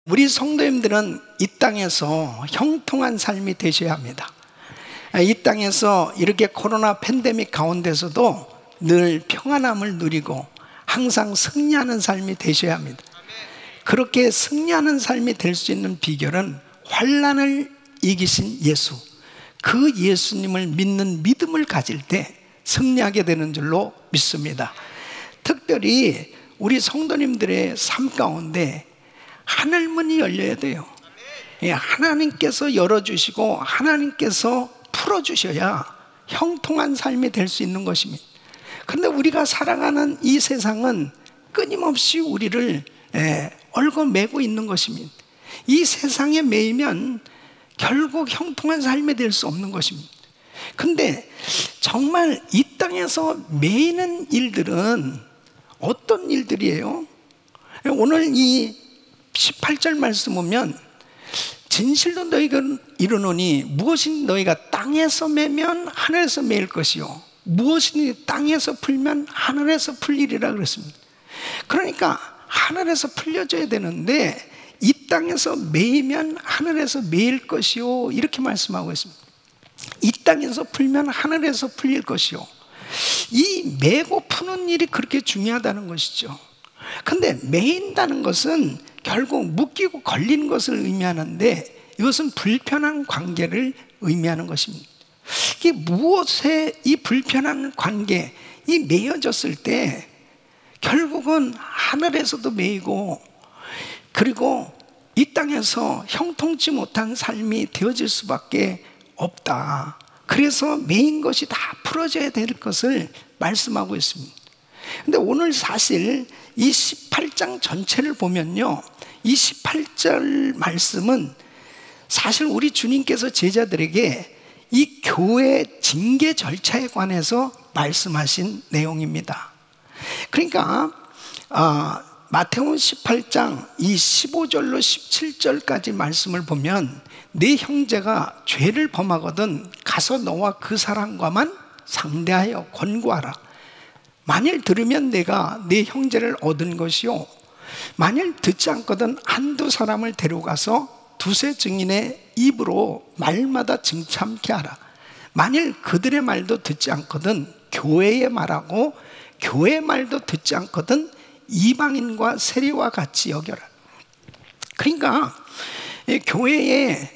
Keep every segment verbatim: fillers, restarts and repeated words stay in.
우리 성도님들은 이 땅에서 형통한 삶이 되셔야 합니다. 이 땅에서 이렇게 코로나 팬데믹 가운데서도 늘 평안함을 누리고 항상 승리하는 삶이 되셔야 합니다. 그렇게 승리하는 삶이 될 수 있는 비결은 환난을 이기신 예수, 그 예수님을 믿는 믿음을 가질 때 승리하게 되는 줄로 믿습니다. 특별히 우리 성도님들의 삶 가운데 하늘문이 열려야 돼요. 하나님께서 열어주시고 하나님께서 풀어주셔야 형통한 삶이 될 수 있는 것입니다. 그런데 우리가 살아가는 이 세상은 끊임없이 우리를 얽어매고 있는 것입니다. 이 세상에 매이면 결국 형통한 삶이 될 수 없는 것입니다. 근데 정말 이 땅에서 매이는 일들은 어떤 일들이에요? 오늘 이 십팔 절 말씀 보면 진실로 너희가 이르노니 무엇이 너희가 땅에서 매면 하늘에서 매일 것이요 무엇이 땅에서 풀면 하늘에서 풀리리라 그랬습니다. 그러니까 하늘에서 풀려져야 되는데 이 땅에서 매이면 하늘에서 매일 것이요 이렇게 말씀하고 있습니다. 이 땅에서 풀면 하늘에서 풀릴 것이요. 이 매고 푸는 일이 그렇게 중요하다는 것이죠. 근데 매인다는 것은 결국 묶이고 걸리는 것을 의미하는데 이것은 불편한 관계를 의미하는 것입니다. 이게 무엇에 이 불편한 관계, 이 매여졌을 때 결국은 하늘에서도 매이고 그리고 이 땅에서 형통치 못한 삶이 되어질 수밖에 없다. 그래서 매인 것이 다 풀어져야 될 것을 말씀하고 있습니다. 근데 오늘 사실 이 십팔 장 전체를 보면요, 이 십팔 절 말씀은 사실 우리 주님께서 제자들에게 이 교회 징계 절차에 관해서 말씀하신 내용입니다. 그러니까 어, 마태복음 십팔 장 이 십오 절로 십칠 절까지 말씀을 보면 네 형제가 죄를 범하거든 가서 너와 그 사람과만 상대하여 권고하라. 만일 들으면 내가 네 형제를 얻은 것이요 만일 듣지 않거든 한두 사람을 데려가서 두세 증인의 입으로 말마다 증참케 하라. 만일 그들의 말도 듣지 않거든 교회의 말하고 교회의 말도 듣지 않거든 이방인과 세리와 같이 여겨라. 그러니까 교회에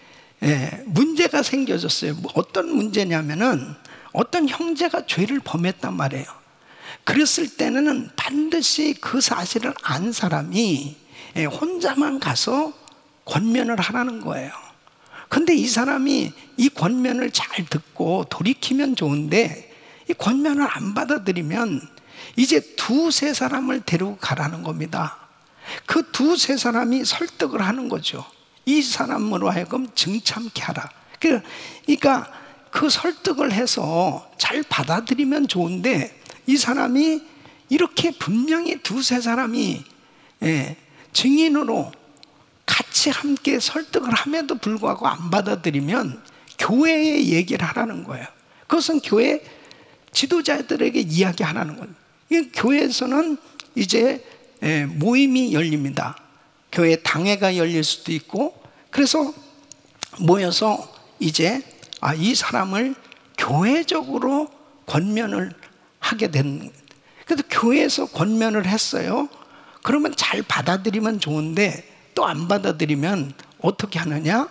문제가 생겨졌어요. 어떤 문제냐면은 어떤 형제가 죄를 범했단 말이에요. 그랬을 때는 반드시 그 사실을 안 사람이 혼자만 가서 권면을 하라는 거예요. 근데 이 사람이 이 권면을 잘 듣고 돌이키면 좋은데 이 권면을 안 받아들이면 이제 두세 사람을 데리고 가라는 겁니다. 그 두세 사람이 설득을 하는 거죠. 이 사람으로 하여금 증참케 하라. 그러니까 그 설득을 해서 잘 받아들이면 좋은데 이 사람이 이렇게 분명히 두세 사람이 예, 증인으로 같이 함께 설득을 함에도 불구하고 안 받아들이면 교회에 얘기를 하라는 거예요. 그것은 교회 지도자들에게 이야기하라는 거예요. 교회에서는 이제 모임이 열립니다. 교회 당회가 열릴 수도 있고 그래서 모여서 이제 아, 이 사람을 교회적으로 권면을 하게 된. 그래서 교회에서 권면을 했어요. 그러면 잘 받아들이면 좋은데 또 안 받아들이면 어떻게 하느냐?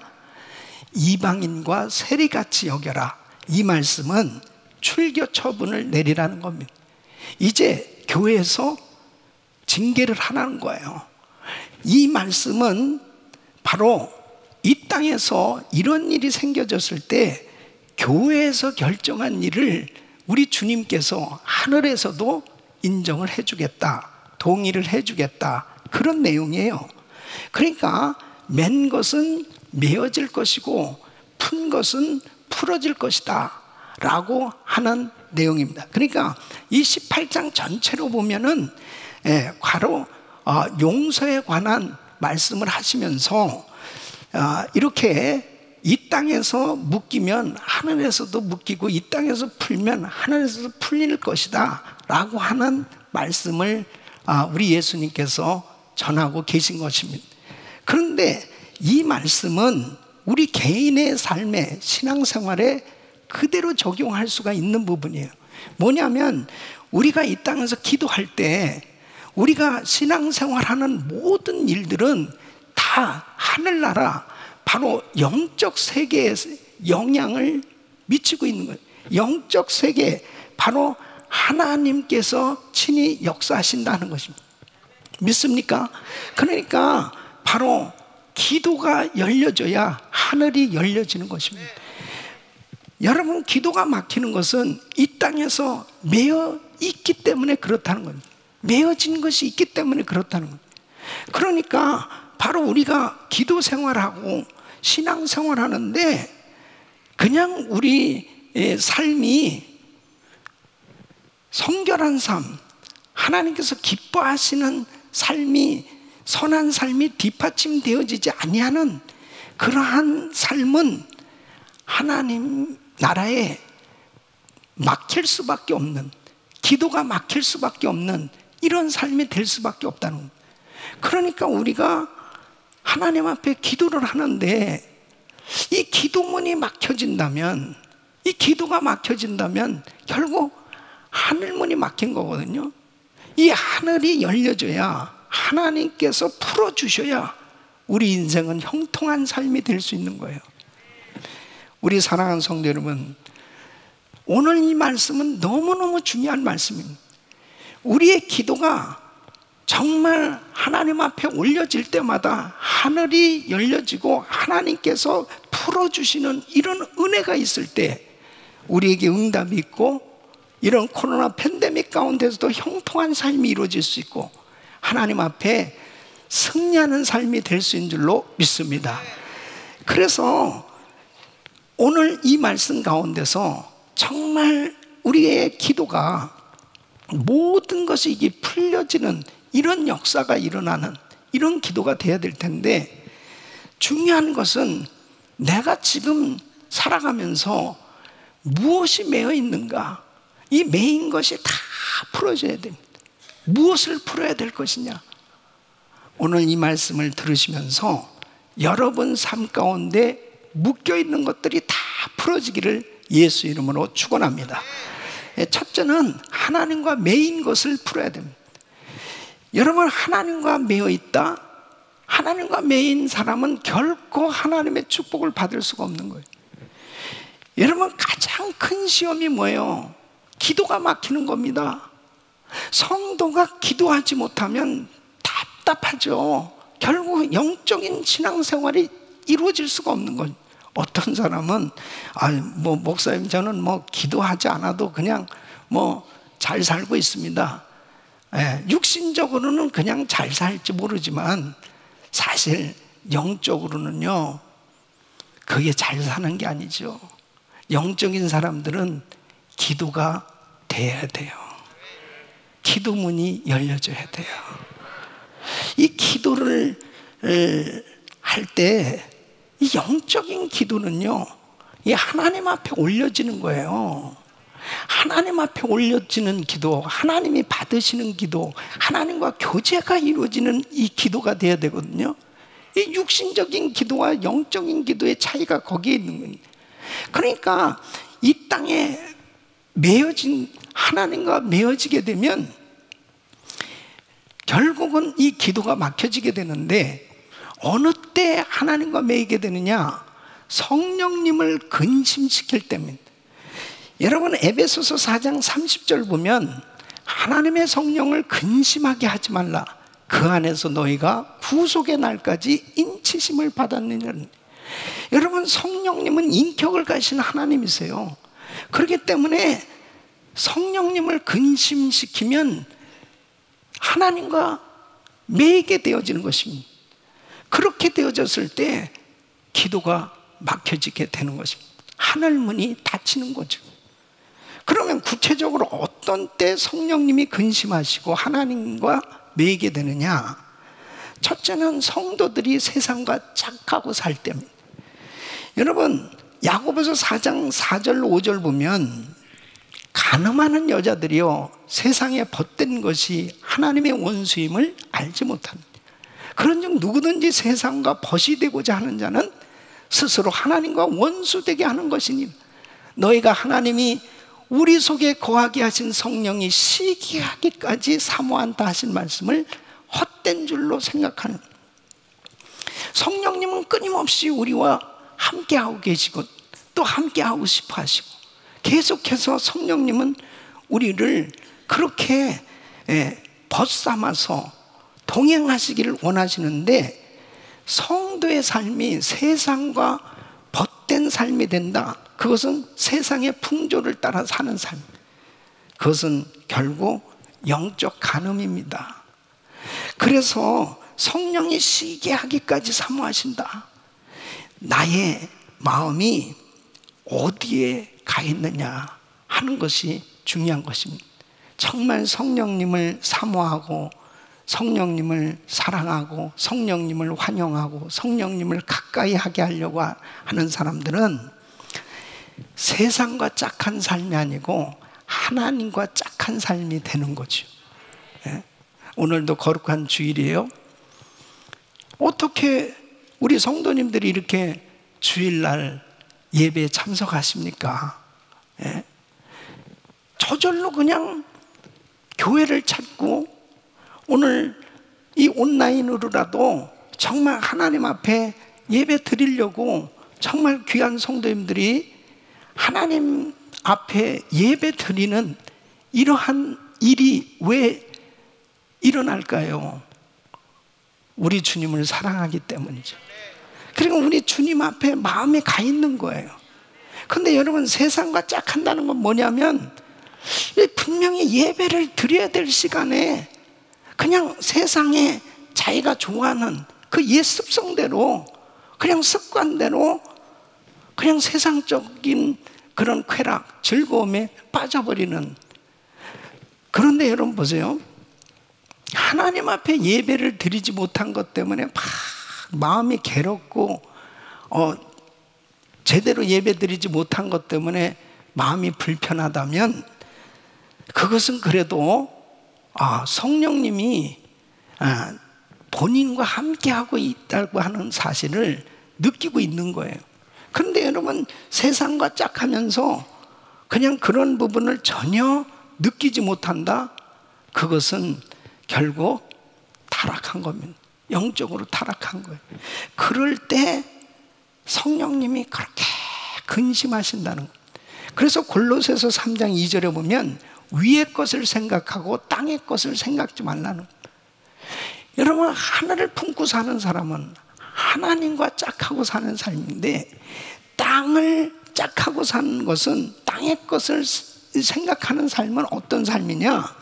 이방인과 세리같이 여겨라. 이 말씀은 출교 처분을 내리라는 겁니다. 이제 교회에서 징계를 하라는 거예요. 이 말씀은 바로 이 땅에서 이런 일이 생겨졌을 때 교회에서 결정한 일을 우리 주님께서 하늘에서도 인정을 해주겠다, 동의를 해주겠다, 그런 내용이에요. 그러니까 맨 것은 메어질 것이고 푼 것은 풀어질 것이다 라고 하는 내용입니다. 그러니까 이 십팔 장 전체로 보면은 예, 바로 어, 용서에 관한 말씀을 하시면서 어, 이렇게 이 땅에서 묶이면 하늘에서도 묶이고 이 땅에서 풀면 하늘에서도 풀릴 것이다 라고 하는 말씀을 어, 우리 예수님께서 전하고 계신 것입니다. 그런데 이 말씀은 우리 개인의 삶에, 신앙생활에 그대로 적용할 수가 있는 부분이에요. 뭐냐면 우리가 이 땅에서 기도할 때 우리가 신앙생활하는 모든 일들은 다 하늘나라, 바로 영적 세계에 영향을 미치고 있는 거예요. 영적 세계, 바로 하나님께서 친히 역사하신다는 것입니다. 믿습니까? 그러니까 바로 기도가 열려져야 하늘이 열려지는 것입니다. 여러분, 기도가 막히는 것은 이 땅에서 매여 있기 때문에 그렇다는 겁니다. 매어진 것이 있기 때문에 그렇다는 겁니다. 그러니까 바로 우리가 기도 생활하고 신앙 생활하는데 그냥 우리 삶이 성결한 삶, 하나님께서 기뻐하시는 삶이, 선한 삶이 뒷받침되어지지 아니하는 그러한 삶은 하나님 나라에 막힐 수밖에 없는, 기도가 막힐 수밖에 없는 이런 삶이 될 수밖에 없다는 겁니다. 그러니까 우리가 하나님 앞에 기도를 하는데 이 기도문이 막혀진다면, 이 기도가 막혀진다면 결국 하늘문이 막힌 거거든요. 이 하늘이 열려져야, 하나님께서 풀어주셔야 우리 인생은 형통한 삶이 될 수 있는 거예요. 우리 사랑하는 성도 여러분, 오늘 이 말씀은 너무너무 중요한 말씀입니다. 우리의 기도가 정말 하나님 앞에 올려질 때마다 하늘이 열려지고 하나님께서 풀어주시는 이런 은혜가 있을 때 우리에게 응답이 있고, 이런 코로나 팬데믹 가운데서도 형통한 삶이 이루어질 수 있고 하나님 앞에 승리하는 삶이 될 수 있는 줄로 믿습니다. 그래서 오늘 이 말씀 가운데서 정말 우리의 기도가 모든 것이 이게 풀려지는 이런 역사가 일어나는 이런 기도가 돼야 될 텐데, 중요한 것은 내가 지금 살아가면서 무엇이 매여 있는가, 이 매인 것이 다 풀어져야 됩니다. 무엇을 풀어야 될 것이냐. 오늘 이 말씀을 들으시면서 여러분 삶 가운데 묶여있는 것들이 다 풀어지기를 예수 이름으로 축원합니다. 첫째는 하나님과 매인 것을 풀어야 됩니다. 여러분, 하나님과 매여 있다, 하나님과 매인 사람은 결코 하나님의 축복을 받을 수가 없는 거예요. 여러분, 가장 큰 시험이 뭐예요? 기도가 막히는 겁니다. 성도가 기도하지 못하면 답답하죠. 결국 영적인 신앙생활이 이루어질 수가 없는 거예요. 어떤 사람은 아, 뭐 목사님 저는 뭐 기도하지 않아도 그냥 뭐 잘 살고 있습니다. 예, 육신적으로는 그냥 잘 살지 모르지만 사실 영적으로는요, 그게 잘 사는 게 아니죠. 영적인 사람들은 기도가 돼야 돼요. 기도문이 열려져야 돼요. 이 기도를 할 때 이 영적인 기도는요, 이 하나님 앞에 올려지는 거예요. 하나님 앞에 올려지는 기도, 하나님이 받으시는 기도, 하나님과 교제가 이루어지는 이 기도가 돼야 되거든요. 이 육신적인 기도와 영적인 기도의 차이가 거기에 있는 거예요. 그러니까 이 땅에 매어진, 하나님과 매어지게 되면 결국은 이 기도가 막혀지게 되는데, 어느 때 하나님과 매이게 되느냐? 성령님을 근심시킬 때입니다. 여러분, 에베소서 사 장 삼십 절 보면 하나님의 성령을 근심하게 하지 말라, 그 안에서 너희가 구속의 날까지 인치심을 받았느냐. 여러분, 성령님은 인격을 가신 하나님이세요. 그렇기 때문에 성령님을 근심시키면 하나님과 매이게 되어지는 것입니다. 그렇게 되어졌을 때 기도가 막혀지게 되는 것입니다. 하늘문이 닫히는 거죠. 그러면 구체적으로 어떤 때 성령님이 근심하시고 하나님과 매이게 되느냐? 첫째는 성도들이 세상과 착하고 살 때입니다. 여러분, 야고보서 사 장 사 절 오 절 보면 가늠하는 여자들이요, 세상에 벗된 것이 하나님의 원수임을 알지 못합니다. 그런즉 누구든지 세상과 벗이 되고자 하는 자는 스스로 하나님과 원수되게 하는 것이니 너희가 하나님이 우리 속에 거하게 하신 성령이 시기하기까지 사모한다 하신 말씀을 헛된 줄로 생각하는, 성령님은 끊임없이 우리와 함께하고 계시고 또 함께하고 싶어 하시고 계속해서 성령님은 우리를 그렇게 벗삼아서 동행하시기를 원하시는데, 성도의 삶이 세상과 벗된 삶이 된다. 그것은 세상의 풍조를 따라 사는 삶, 그것은 결국 영적 간음입니다. 그래서 성령이 시기하기까지 사모하신다. 나의 마음이 어디에 가 있느냐 하는 것이 중요한 것입니다. 정말 성령님을 사모하고 성령님을 사랑하고 성령님을 환영하고 성령님을 가까이 하게 하려고 하는 사람들은 세상과 짝한 삶이 아니고 하나님과 짝한 삶이 되는 거죠. 예? 오늘도 거룩한 주일이에요. 어떻게 우리 성도님들이 이렇게 주일날 예배에 참석하십니까? 예? 저절로 그냥 교회를 찾고 오늘 이 온라인으로라도 정말 하나님 앞에 예배 드리려고 정말 귀한 성도님들이 하나님 앞에 예배 드리는 이러한 일이 왜 일어날까요? 우리 주님을 사랑하기 때문이죠. 그리고 우리 주님 앞에 마음이 가 있는 거예요. 근데 여러분, 세상과 짝한다는 건 뭐냐면 분명히 예배를 드려야 될 시간에 그냥 세상에 자기가 좋아하는 그 옛 습성대로 그냥 습관대로 그냥 세상적인 그런 쾌락, 즐거움에 빠져버리는. 그런데 여러분 보세요. 하나님 앞에 예배를 드리지 못한 것 때문에 막 마음이 괴롭고 어, 제대로 예배 드리지 못한 것 때문에 마음이 불편하다면 그것은 그래도 아, 성령님이 아, 본인과 함께하고 있다고 하는 사실을 느끼고 있는 거예요. 그런데 여러분, 세상과 짝하면서 그냥 그런 부분을 전혀 느끼지 못한다? 그것은 결국 타락한 겁니다. 영적으로 타락한 거예요. 그럴 때 성령님이 그렇게 근심하신다는 거예요. 그래서 골로새서 삼 장 이 절에 보면 위의 것을 생각하고 땅의 것을 생각지 말라는 거예요. 여러분, 하늘을 품고 사는 사람은 하나님과 짝하고 사는 삶인데, 땅을 짝하고 사는 것은 땅의 것을 생각하는 삶은 어떤 삶이냐?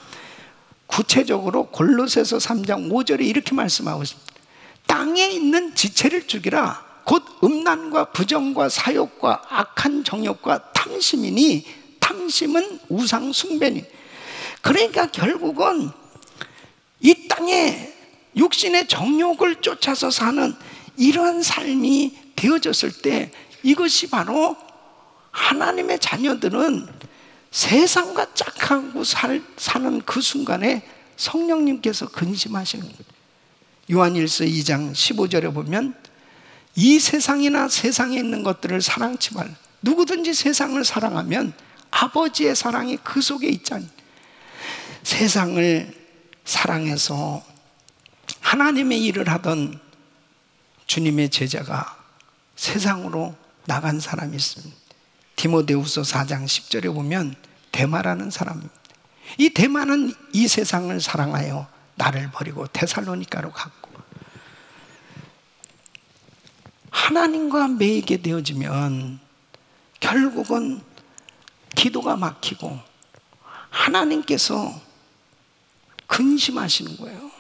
구체적으로 골로새서 삼 장 오 절에 이렇게 말씀하고 있습니다. 땅에 있는 지체를 죽이라. 곧 음란과 부정과 사욕과 악한 정욕과 탐심이니 탐심은 우상 숭배니. 그러니까 결국은 이 땅에 육신의 정욕을 쫓아서 사는 이러한 삶이 되어졌을 때, 이것이 바로 하나님의 자녀들은 세상과 짝하고 살, 사는 그 순간에 성령님께서 근심하시는 거예요. 요한일서 이 장 십오 절에 보면 이 세상이나 세상에 있는 것들을 사랑치 말라. 누구든지 세상을 사랑하면 아버지의 사랑이 그 속에 있잖아요. 세상을 사랑해서 하나님의 일을 하던 주님의 제자가 세상으로 나간 사람이 있습니다. 디모데후서 사 장 십 절에 보면 데마라는 사람입니다. 이 데마는 이 세상을 사랑하여 나를 버리고 데살로니가로 갔고, 하나님과 매이게 되어지면 결국은 기도가 막히고 하나님께서 근심하시는 거예요.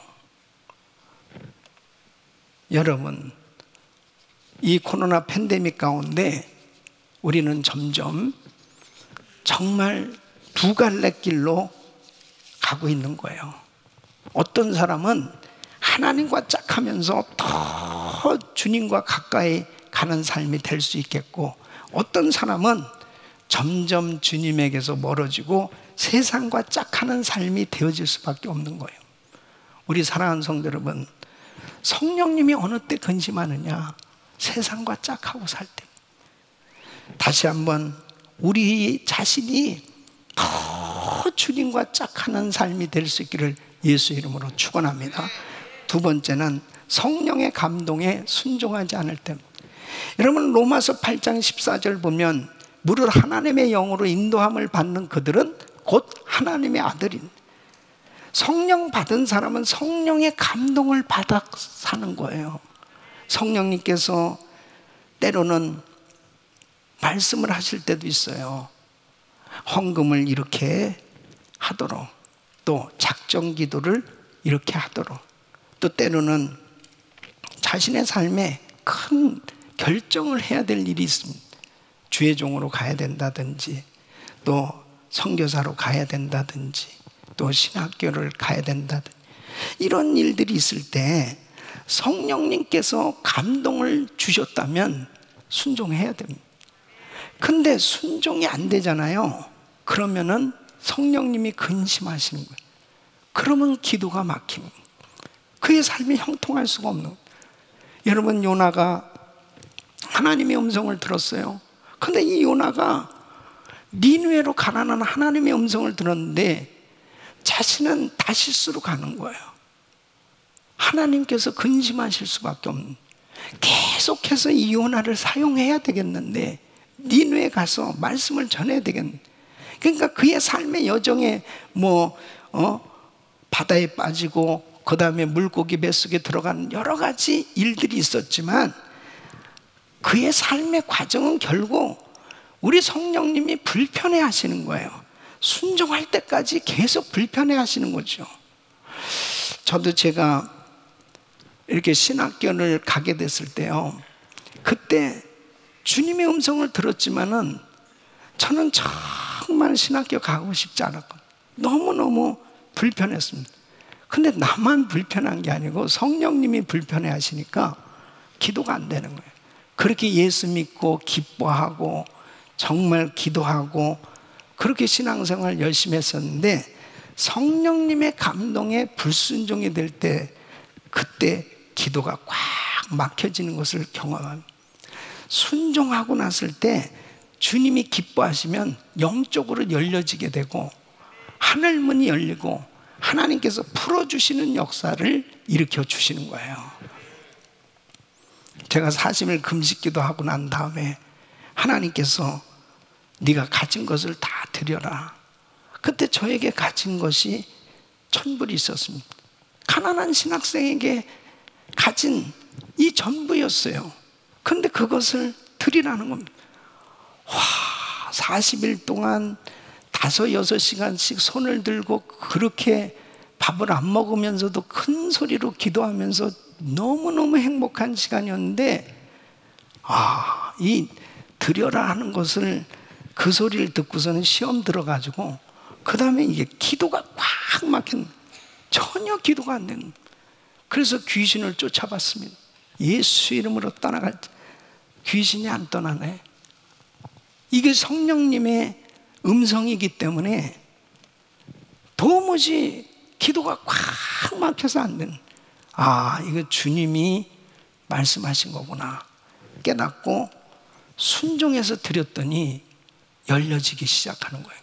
여러분, 이 코로나 팬데믹 가운데 우리는 점점 정말 두 갈래 길로 가고 있는 거예요. 어떤 사람은 하나님과 짝하면서 더 주님과 가까이 가는 삶이 될 수 있겠고, 어떤 사람은 점점 주님에게서 멀어지고 세상과 짝하는 삶이 되어질 수밖에 없는 거예요. 우리 사랑하는 성도 여러분, 성령님이 어느 때 근심하느냐? 세상과 짝하고 살 때. 다시 한번 우리 자신이 더 주님과 짝하는 삶이 될 수 있기를 예수 이름으로 축원합니다. 두 번째는 성령의 감동에 순종하지 않을 때. 여러분 로마서 팔 장 십사 절 보면 무릇 하나님의 영으로 인도함을 받는 그들은 곧 하나님의 아들인. 성령 받은 사람은 성령의 감동을 받아 사는 거예요. 성령님께서 때로는 말씀을 하실 때도 있어요. 헌금을 이렇게 하도록, 또 작정 기도를 이렇게 하도록, 또 때로는 자신의 삶에 큰 결정을 해야 될 일이 있습니다. 주의 종으로 가야 된다든지, 또 선교사로 가야 된다든지, 또 신학교를 가야 된다든지, 이런 일들이 있을 때 성령님께서 감동을 주셨다면 순종해야 됩니다. 근데 순종이 안 되잖아요. 그러면은 성령님이 근심하시는 거예요. 그러면 기도가 막힙니다. 그의 삶이 형통할 수가 없는 거예요. 여러분 요나가 하나님의 음성을 들었어요. 근데 이 요나가 니느웨로 가라는 하나님의 음성을 들었는데 자신은 다시스로 가는 거예요. 하나님께서 근심하실 수밖에 없는, 계속해서 이 요나를 사용해야 되겠는데 니느웨 가서 말씀을 전해야 되겠는데, 그러니까 그의 삶의 여정에 뭐 어? 바다에 빠지고 그 다음에 물고기 뱃속에 들어가는 여러 가지 일들이 있었지만 그의 삶의 과정은 결국 우리 성령님이 불편해 하시는 거예요. 순종할 때까지 계속 불편해 하시는 거죠. 저도 제가 이렇게 신학교를 가게 됐을 때요, 그때 주님의 음성을 들었지만은 저는 정말 신학교 가고 싶지 않았고 너무너무 불편했습니다. 근데 나만 불편한 게 아니고 성령님이 불편해 하시니까 기도가 안 되는 거예요. 그렇게 예수 믿고 기뻐하고 정말 기도하고 그렇게 신앙생활 열심히 했었는데 성령님의 감동에 불순종이 될 때 그때 기도가 꽉 막혀지는 것을 경험합니다. 순종하고 났을 때 주님이 기뻐하시면 영적으로 열려지게 되고 하늘문이 열리고 하나님께서 풀어주시는 역사를 일으켜 주시는 거예요. 제가 사십 일 금식기도 하고 난 다음에 하나님께서 네가 가진 것을 다 드려라. 그때 저에게 가진 것이 천불이 있었습니다. 가난한 신학생에게 가진 이 전부였어요. 근데 그것을 드리라는 겁니다. 와, 사십 일 동안 다섯, 여섯 시간씩 손을 들고 그렇게 밥을 안 먹으면서도 큰 소리로 기도하면서 너무너무 행복한 시간이었는데, 아, 이 드려라 하는 것을 그 소리를 듣고서는 시험 들어가지고 그 다음에 이게 기도가 꽉 막힌, 전혀 기도가 안 되는. 그래서 귀신을 쫓아봤습니다. 예수 이름으로 떠나갈 때 귀신이 안 떠나네. 이게 성령님의 음성이기 때문에 도무지 기도가 꽉 막혀서 안 되는. 아, 이거 주님이 말씀하신 거구나 깨닫고 순종해서 드렸더니 열려지기 시작하는 거예요.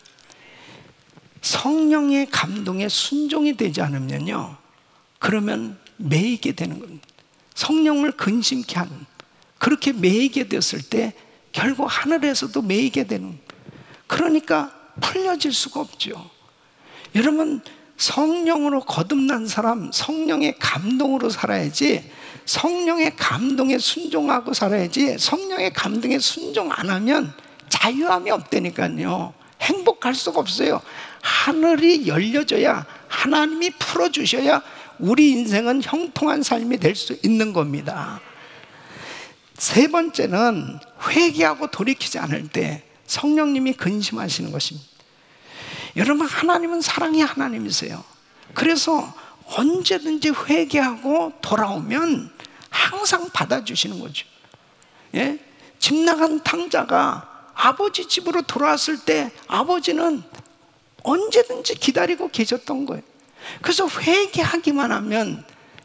성령의 감동에 순종이 되지 않으면요, 그러면 매이게 되는 겁니다. 성령을 근심케 하는, 그렇게 매이게 됐을 때 결국 하늘에서도 매이게 되는, 그러니까 풀려질 수가 없죠. 여러분, 성령으로 거듭난 사람, 성령의 감동으로 살아야지, 성령의 감동에 순종하고 살아야지, 성령의 감동에 순종 안 하면 자유함이 없다니까요. 행복할 수가 없어요. 하늘이 열려져야, 하나님이 풀어주셔야 우리 인생은 형통한 삶이 될 수 있는 겁니다. 세 번째는 회개하고 돌이키지 않을 때 성령님이 근심하시는 것입니다. 여러분, 하나님은 사랑의 하나님이세요. 그래서 언제든지 회개하고 돌아오면 항상 받아주시는 거죠. 예? 집 나간 탕자가 아버지 집으로 돌아왔을 때 아버지는 언제든지 기다리고 계셨던 거예요. 그래서 회개하기만 하면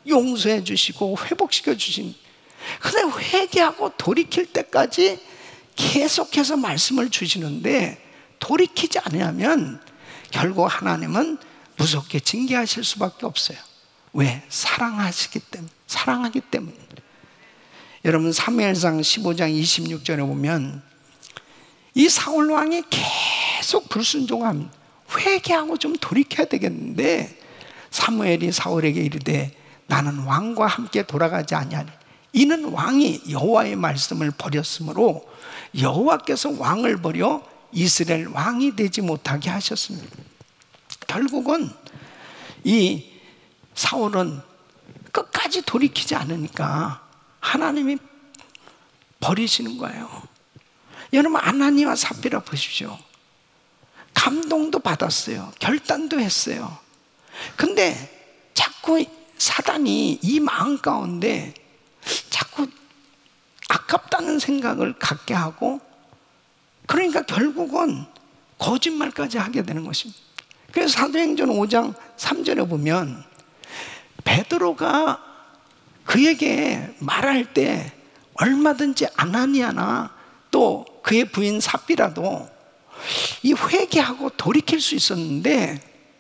용서해 주시고 회복시켜 주신. 근데 회개하고 돌이킬 때까지 계속해서 말씀을 주시는데 돌이키지 않으면 결국 하나님은 무섭게 징계하실 수밖에 없어요. 왜? 사랑하시기 때문에. 사랑하기 때문에. 여러분 사무엘상 십오 장 이십육 절에 보면 이 사울 왕이 계속 불순종합니다. 회개하고 좀 돌이켜야 되겠는데 사무엘이 사울에게 이르되 나는 왕과 함께 돌아가지 아니하니 이는 왕이 여호와의 말씀을 버렸으므로 여호와께서 왕을 버려 이스라엘 왕이 되지 못하게 하셨습니다. 결국은 이 사울은 끝까지 돌이키지 않으니까 하나님이 버리시는 거예요. 여러분 아나니와 삽비라 보십시오. 감동도 받았어요. 결단도 했어요. 근데 자꾸 사단이 이 마음 가운데 자꾸 아깝다는 생각을 갖게 하고, 그러니까 결국은 거짓말까지 하게 되는 것입니다. 그래서 사도행전 오 장 삼 절에 보면 베드로가 그에게 말할 때 얼마든지 아나니아나 또 그의 부인 삽비라도 이 회개하고 돌이킬 수 있었는데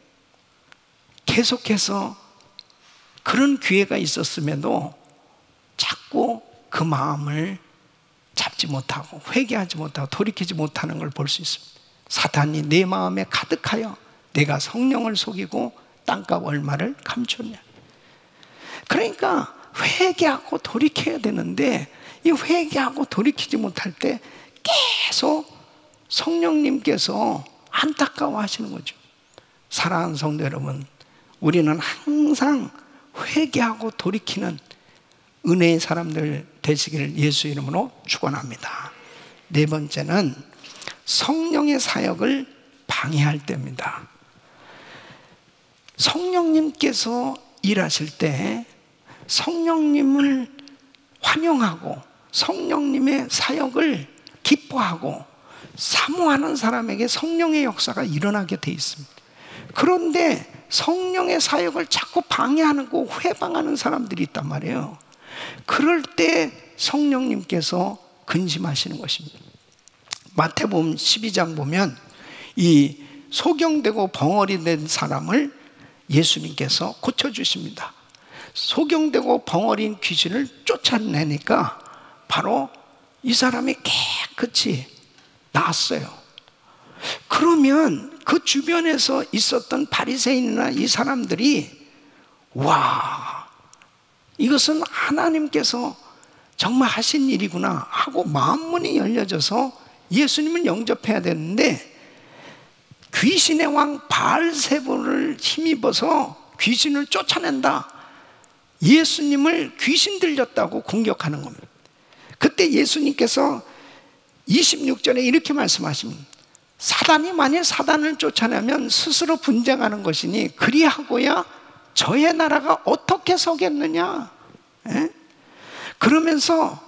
계속해서 그런 기회가 있었음에도 자꾸 그 마음을 잡지 못하고 회개하지 못하고 돌이키지 못하는 걸 볼 수 있습니다. 사탄이 내 마음에 가득하여 내가 성령을 속이고 땅값 얼마를 감추냐. 그러니까 회개하고 돌이켜야 되는데 이 회개하고 돌이키지 못할 때 계속 성령님께서 안타까워 하시는 거죠. 사랑하는 성도 여러분, 우리는 항상 회개하고 돌이키는 은혜의 사람들 되시기를 예수 이름으로 축원합니다. 네 번째는 성령의 사역을 방해할 때입니다. 성령님께서 일하실 때 성령님을 환영하고 성령님의 사역을 기뻐하고 사모하는 사람에게 성령의 역사가 일어나게 돼 있습니다. 그런데 성령의 사역을 자꾸 방해하고 회방하는 사람들이 있단 말이에요. 그럴 때 성령님께서 근심하시는 것입니다. 마태복음 십이 장 보면 이 소경되고 벙어리 된 사람을 예수님께서 고쳐주십니다. 소경되고 벙어리인 귀신을 쫓아내니까 바로 이 사람이 깨끗이 나았어요. 그러면 그 주변에서 있었던 바리새인이나 이 사람들이 와, 이것은 하나님께서 정말 하신 일이구나 하고 마음문이 열려져서 예수님을 영접해야 되는데 귀신의 왕 바알세불을 힘입어서 귀신을 쫓아낸다, 예수님을 귀신 들렸다고 공격하는 겁니다. 그때 예수님께서 이십육 절에 이렇게 말씀하십니다. 사단이 만일 사단을 쫓아내면 스스로 분쟁하는 것이니 그리하고야 저의 나라가 어떻게 서겠느냐. 에? 그러면서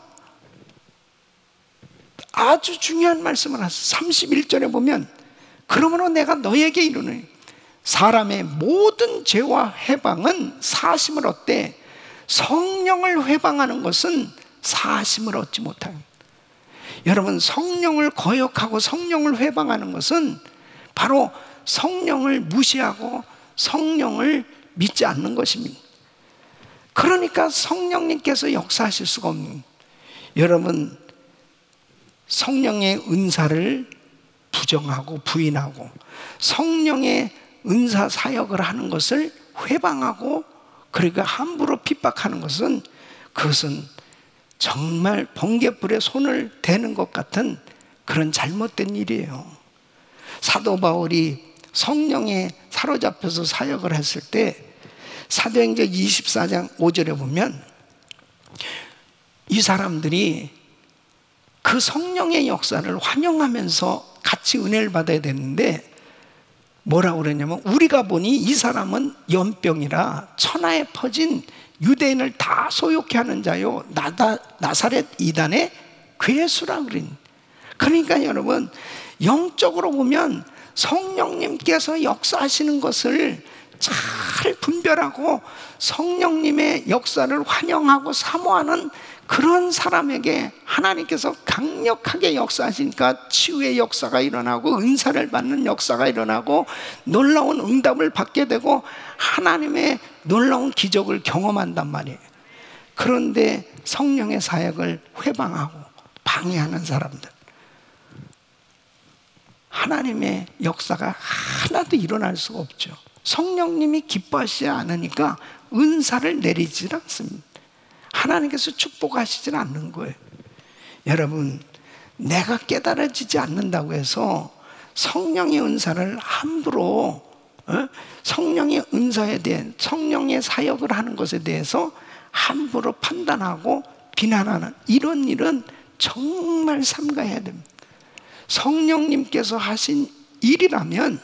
아주 중요한 말씀을 하셨어요. 삼십일 절에 보면 그러므로 내가 너에게 이르노니 사람의 모든 죄와 회방은 사심을 얻되 성령을 회방하는 것은 사심을 얻지 못합니다. 여러분, 성령을 거역하고 성령을 회방하는 것은 바로 성령을 무시하고 성령을 믿지 않는 것입니다. 그러니까 성령님께서 역사하실 수가 없는, 여러분 성령의 은사를 부정하고 부인하고 성령의 은사 사역을 하는 것을 회방하고 그러니까 함부로 핍박하는 것은, 그것은 정말 번갯불에 손을 대는 것 같은 그런 잘못된 일이에요. 사도 바울이 성령에 사로잡혀서 사역을 했을 때 사도행전 이십사 장 오 절에 보면 이 사람들이 그 성령의 역사를 환영하면서 같이 은혜를 받아야 되는데 뭐라고 그러냐면 우리가 보니 이 사람은 연병이라 천하에 퍼진 유대인을 다 소욕케 하는 자요 나다, 나사렛 이단의 괴수라 그린. 그러니까 여러분, 영적으로 보면 성령님께서 역사하시는 것을 잘 분별하고 성령님의 역사를 환영하고 사모하는 그런 사람에게 하나님께서 강력하게 역사하시니까 치유의 역사가 일어나고 은사를 받는 역사가 일어나고 놀라운 응답을 받게 되고 하나님의 놀라운 기적을 경험한단 말이에요. 그런데 성령의 사역을 회방하고 방해하는 사람들, 하나님의 역사가 하나도 일어날 수가 없죠. 성령님이 기뻐하시지 않으니까 은사를 내리지 않습니다. 하나님께서 축복하시지 않는 거예요. 여러분, 내가 깨달아지지 않는다고 해서 성령의 은사를 함부로 어? 성령의 은사에 대해 성령의 사역을 하는 것에 대해서 함부로 판단하고 비난하는 이런 일은 정말 삼가해야 됩니다. 성령님께서 하신 일이라면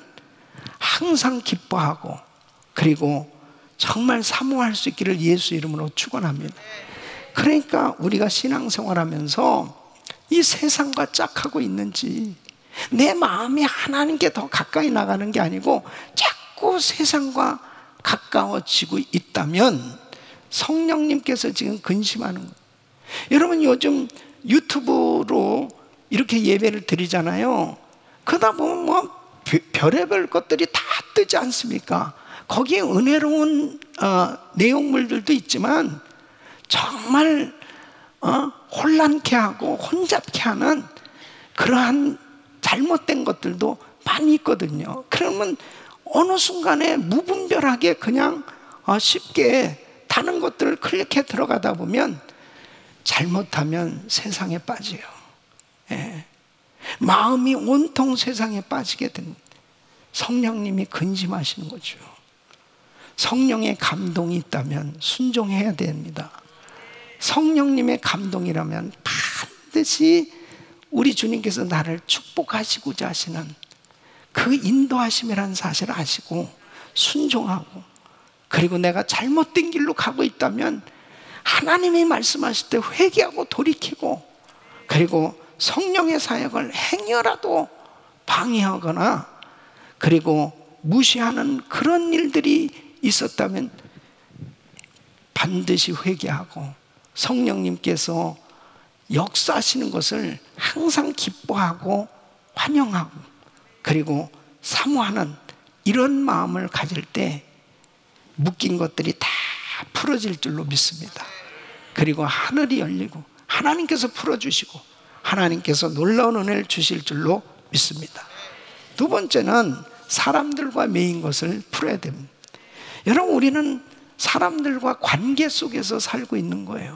항상 기뻐하고 그리고 정말 사모할 수 있기를 예수 이름으로 축원합니다. 그러니까 우리가 신앙생활하면서 이 세상과 짝하고 있는지, 내 마음이 하나님께 더 가까이 나가는 게 아니고 자꾸 세상과 가까워지고 있다면 성령님께서 지금 근심하는 거예요. 여러분, 요즘 유튜브로 이렇게 예배를 드리잖아요. 그러다 보면 뭐 별의별 것들이 다 뜨지 않습니까? 거기에 은혜로운 어, 내용물들도 있지만 정말 어, 혼란케 하고 혼잡케 하는 그러한 잘못된 것들도 많이 있거든요. 그러면 어느 순간에 무분별하게 그냥 어, 쉽게 다른 것들을 클릭해 들어가다 보면 잘못하면 세상에 빠져요. 예. 마음이 온통 세상에 빠지게 된 성령님이 근심하시는 거죠. 성령의 감동이 있다면 순종해야 됩니다. 성령님의 감동이라면 반드시 우리 주님께서 나를 축복하시고자 하시는 그 인도하심이라는 사실을 아시고 순종하고, 그리고 내가 잘못된 길로 가고 있다면 하나님이 말씀하실 때 회개하고 돌이키고, 그리고 성령의 사역을 행여라도 방해하거나 그리고 무시하는 그런 일들이 있었다면 반드시 회개하고 성령님께서 역사하시는 것을 항상 기뻐하고 환영하고 그리고 사모하는 이런 마음을 가질 때 묶인 것들이 다 풀어질 줄로 믿습니다. 그리고 하늘이 열리고 하나님께서 풀어주시고 하나님께서 놀라운 은혜를 주실 줄로 믿습니다. 두 번째는 사람들과 매인 것을 풀어야 됩니다. 여러분, 우리는 사람들과 관계 속에서 살고 있는 거예요.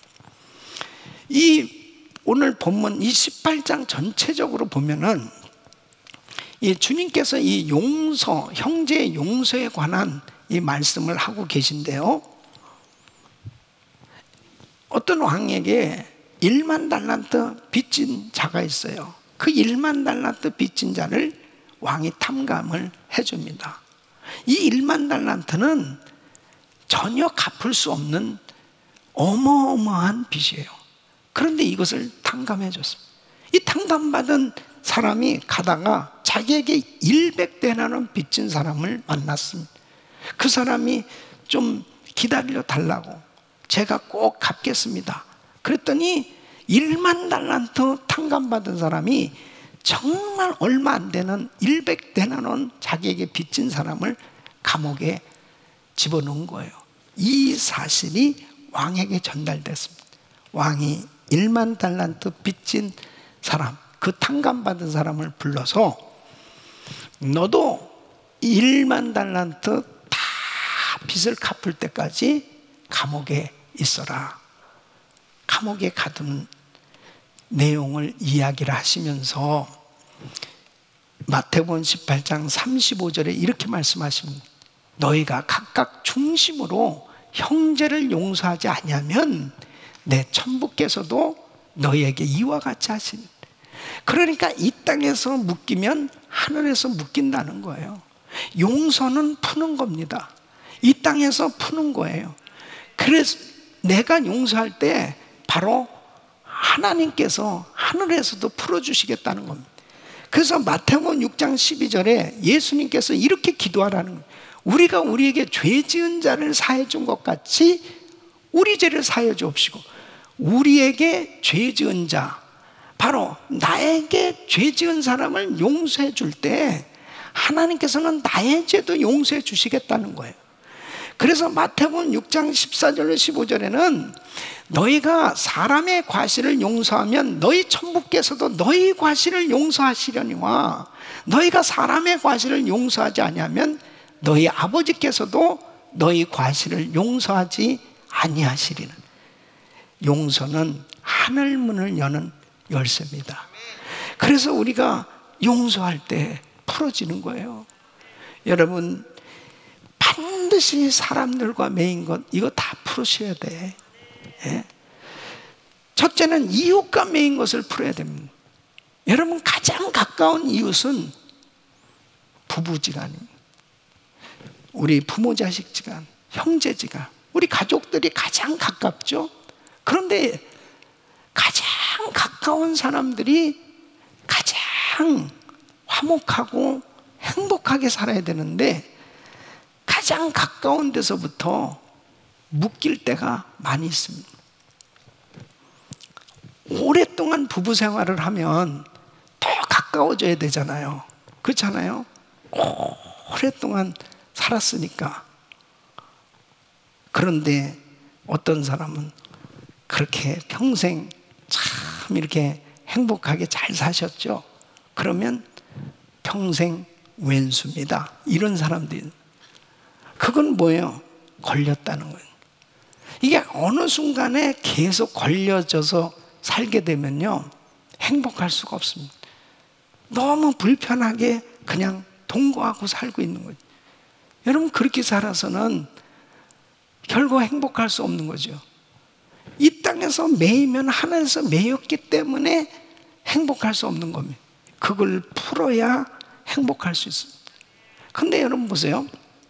이 오늘 본문 이 십팔 장 전체적으로 보면은 이 주님께서 이 용서, 형제의 용서에 관한 이 말씀을 하고 계신데요. 어떤 왕에게 일만 달란트 빚진 자가 있어요. 그 일만 달란트 빚진 자를 왕이 탐감을 해줍니다. 이 일만 달란트는 전혀 갚을 수 없는 어마어마한 빚이에요. 그런데 이것을 탕감해 줬습니다. 이 탕감받은 사람이 가다가 자기에게 백 데나리온 빚진 사람을 만났습니다. 그 사람이 좀 기다려 달라고, 제가 꼭 갚겠습니다. 그랬더니 일만 달란트 탕감받은 사람이 정말 얼마 안 되는 백 데나리온 자기에게 빚진 사람을 감옥에 집어넣은 거예요. 이 사실이 왕에게 전달됐습니다. 왕이 일만 달란트 빚진 사람, 그 탕감받은 사람을 불러서 너도 일만 달란트 다 빚을 갚을 때까지 감옥에 있어라. 감옥에 가둔 내용을 이야기를 하시면서 마태복음 십팔 장 삼십오 절에 이렇게 말씀하십니다. 너희가 각각 중심으로 형제를 용서하지 아니하면 내 천부께서도 너희에게 이와 같이 하시니. 그러니까 이 땅에서 묶이면 하늘에서 묶인다는 거예요. 용서는 푸는 겁니다. 이 땅에서 푸는 거예요. 그래서 내가 용서할 때 바로 하나님께서 하늘에서도 풀어주시겠다는 겁니다. 그래서 마태복음 육 장 십이 절에 예수님께서 이렇게 기도하라는 거예요. 우리가 우리에게 죄 지은 자를 사해 준 것 같이 우리 죄를 사해 주옵시고, 우리에게 죄 지은 자, 바로 나에게 죄 지은 사람을 용서해 줄 때 하나님께서는 나의 죄도 용서해 주시겠다는 거예요. 그래서 마태복음 육 장 십사 절로 십오 절에는 너희가 사람의 과실을 용서하면 너희 천부께서도 너희 과실을 용서하시려니와 너희가 사람의 과실을 용서하지 아니하면 너희 아버지께서도 너희 과실을 용서하지 아니하시리는. 용서는 하늘 문을 여는 열쇠입니다. 그래서 우리가 용서할 때 풀어지는 거예요. 여러분, 반드시 사람들과 매인 것, 이거 다 풀으셔야 돼. 예? 첫째는 이웃과 매인 것을 풀어야 됩니다. 여러분, 가장 가까운 이웃은 부부지간입니다. 우리 부모자식지간, 형제지간, 우리 가족들이 가장 가깝죠. 그런데 가장 가까운 사람들이 가장 화목하고 행복하게 살아야 되는데 가장 가까운 데서부터 묶일 때가 많이 있습니다. 오랫동안 부부 생활을 하면 더 가까워져야 되잖아요. 그렇잖아요? 오랫동안 살았으니까. 그런데 어떤 사람은 그렇게 평생 참 이렇게 행복하게 잘 사셨죠. 그러면 평생 왼수입니다. 이런 사람들이. 그건 뭐예요? 걸렸다는 거예요. 이게 어느 순간에 계속 걸려져서 살게 되면요, 행복할 수가 없습니다. 너무 불편하게 그냥 동거하고 살고 있는 거죠. 여러분, 그렇게 살아서는 결국 행복할 수 없는 거죠. 이 땅에서 매이면 하늘에서 매였기 때문에 행복할 수 없는 겁니다. 그걸 풀어야 행복할 수 있습니다. 근데 여러분 보세요.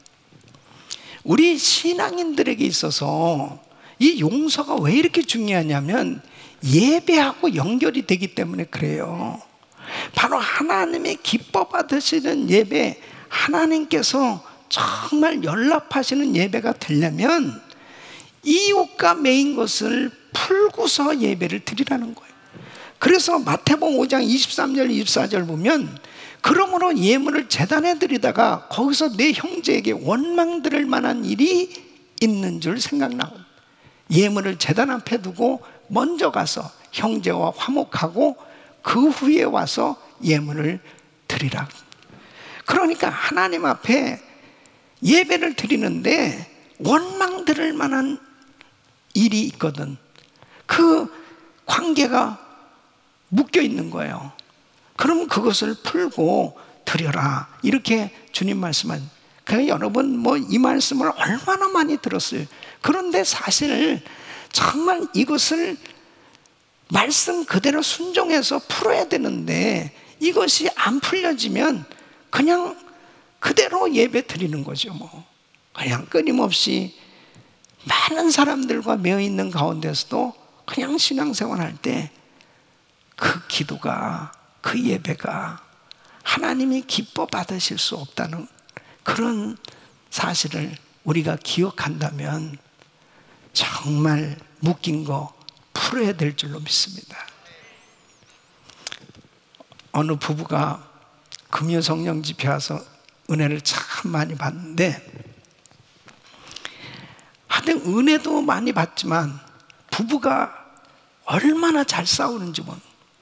우리 신앙인들에게 있어서 이 용서가 왜 이렇게 중요하냐면 예배하고 연결이 되기 때문에 그래요. 바로 하나님의 기뻐 받으시는 예배, 하나님께서 정말 연락하시는 예배가 되려면 이웃과 매인 것을 풀고서 예배를 드리라는 거예요. 그래서 마태복음 오 장 이십삼 절 이십사 절 보면 그러므로 예물을 제단에 드리다가 거기서 내 형제에게 원망 들을 만한 일이 있는 줄 생각나고, 예물을 제단 앞에 두고 먼저 가서 형제와 화목하고 그 후에 와서 예물을 드리라. 그러니까 하나님 앞에 예배를 드리는데 원망 들을 만한 일이 있거든. 그 관계가 묶여 있는 거예요. 그러면 그것을 풀고 드려라, 이렇게 주님 말씀한. 그러니까 여러분 뭐 이 말씀을 얼마나 많이 들었어요. 그런데 사실 정말 이것을 말씀 그대로 순종해서 풀어야 되는데 이것이 안 풀려지면 그냥 그대로 예배 드리는 거죠. 뭐 그냥 끊임없이 많은 사람들과 매여 있는 가운데서도 그냥 신앙생활 할 때 그 기도가, 그 예배가 하나님이 기뻐 받으실 수 없다는 그런 사실을 우리가 기억한다면 정말 묶인 거 풀어야 될 줄로 믿습니다. 어느 부부가 금요 성령 집회 와서 은혜를 참 많이 받는데, 하여튼 은혜도 많이 받지만 부부가 얼마나 잘 싸우는지 모르는,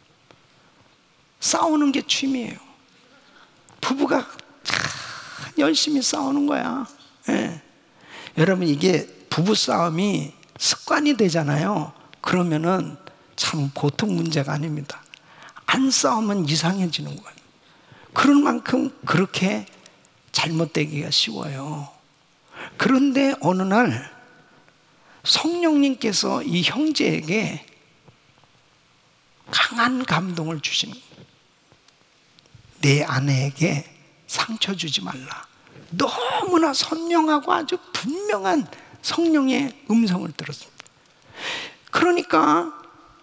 싸우는 게 취미예요. 부부가 열심히 싸우는 거야. 예. 여러분, 이게 부부 싸움이 습관이 되잖아요. 그러면은 참 보통 문제가 아닙니다. 안 싸우면 이상해지는 거예요. 그럴 만큼 그렇게 잘못되기가 쉬워요. 그런데 어느 날 성령님께서 이 형제에게 강한 감동을 주시는 거예요. 내 아내에게 상처 주지 말라. 너무나 선명하고 아주 분명한 성령의 음성을 들었습니다. 그러니까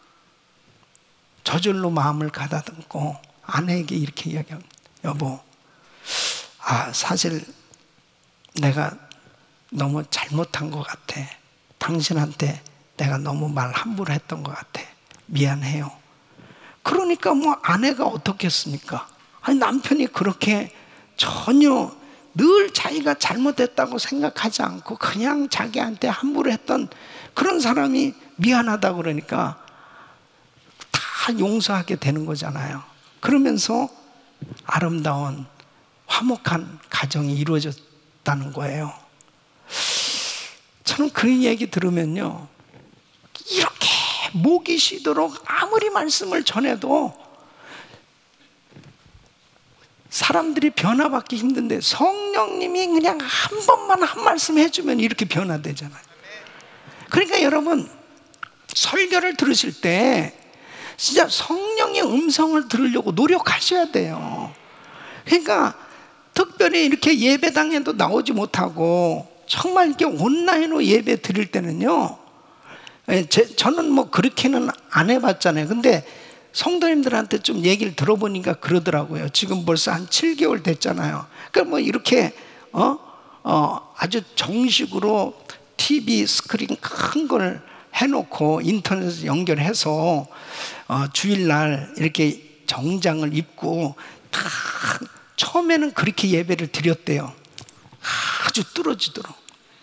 저절로 마음을 가다듬고 아내에게 이렇게 이야기합니다. 여보, 아 사실 내가 너무 잘못한 것 같아. 당신한테 내가 너무 말 함부로 했던 것 같아. 미안해요. 그러니까 뭐 아내가 어떻겠습니까? 아니 남편이 그렇게 전혀 늘 자기가 잘못했다고 생각하지 않고 그냥 자기한테 함부로 했던 그런 사람이 미안하다 그러니까 다 용서하게 되는 거잖아요. 그러면서 아름다운 화목한 가정이 이루어졌다는 거예요. 저는 그런 얘기 들으면요, 이렇게 목이 쉬도록 아무리 말씀을 전해도 사람들이 변화받기 힘든데 성령님이 그냥 한 번만 한 말씀 해주면 이렇게 변화되잖아요. 그러니까 여러분 설교를 들으실 때 진짜 성령의 음성을 들으려고 노력하셔야 돼요. 그러니까 특별히 이렇게 예배당에도 나오지 못하고 정말 이렇게 온라인으로 예배 드릴 때는요, 제, 저는 뭐 그렇게는 안 해봤잖아요. 근데 성도님들한테 좀 얘기를 들어보니까 그러더라고요. 지금 벌써 한 칠 개월 됐잖아요. 그러니까 뭐 이렇게 어? 어, 아주 정식으로 티비 스크린 큰 걸 해놓고 인터넷에 연결해서 어, 주일날 이렇게 정장을 입고 다 처음에는 그렇게 예배를 드렸대요. 아주 뚫어지도록.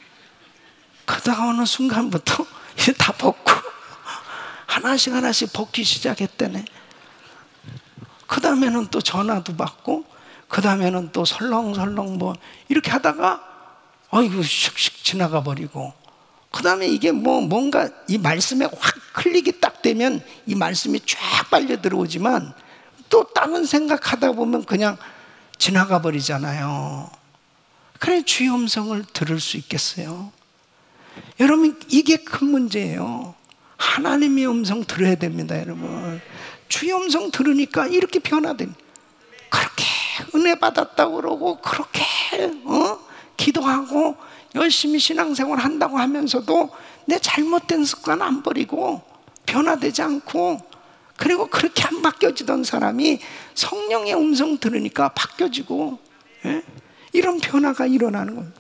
그러다가 어느 순간부터 이제 다 벗고 하나씩 하나씩 벗기 시작했다네. 그 다음에는 또 전화도 받고 그 다음에는 또 설렁설렁 뭐 이렇게 하다가 어이구 슉슉 지나가 버리고, 그 다음에 이게 뭐 뭔가 이 말씀에 확 클릭이 딱 되면 이 말씀이 쫙 빨려 들어오지만 또 다른 생각하다 보면 그냥 지나가 버리잖아요. 그래 주의 음성을 들을 수 있겠어요? 여러분 이게 큰 문제예요. 하나님의 음성 들어야 됩니다. 여러분 주의 음성 들으니까 이렇게 변화됩니다. 그렇게 은혜 받았다고 그러고 그렇게 어? 기도하고 열심히 신앙생활 한다고 하면서도 내 잘못된 습관 안 버리고 변화되지 않고, 그리고 그렇게 안 바뀌어지던 사람이 성령의 음성 들으니까 바뀌어지고, 예? 이런 변화가 일어나는 겁니다.